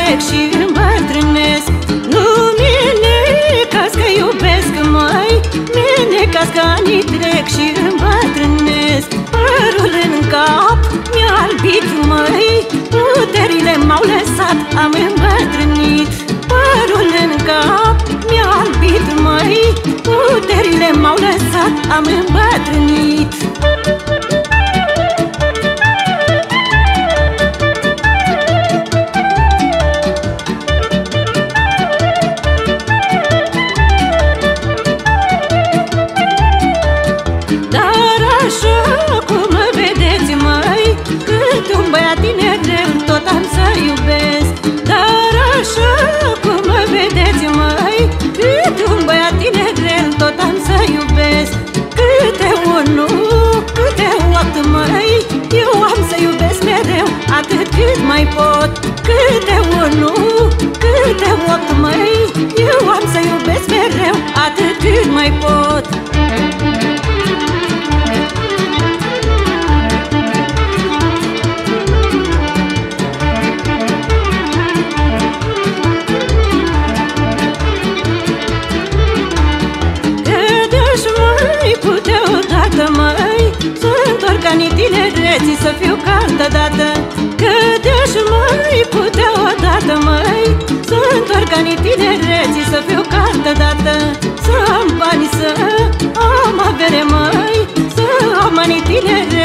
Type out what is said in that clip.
trec și îmbătrânesc. Nu mine-cas că iubesc, măi, mine-cas că anii trec și îmbătrânesc. Părul în cap mi-a albit, măi, puterile m-au lăsat, am îmbătrânit. Părul în cap mi-a albit, măi, puterile m-au lăsat, am îmbătrânit. Dar așa cum mă vedeți, măi, cât un băiat tinerel tot am să iubesc. Dar așa cum mă vedeți, măi, cât un băiat tinerel tot am să iubesc. Câte unul, câte opt, măi, eu am să iubesc mereu, atât cât mai pot. Câte unul, câte opt, măi, eu am să iubesc mereu, atât cât mai pot. Măi, să întorc anii tinereții, să fiu ca altădată. Că de-aș mai putea odată, măi, să întorc anii tinereții, să fiu ca altădată. Să am bani, să am avere, măi, să am anii tinere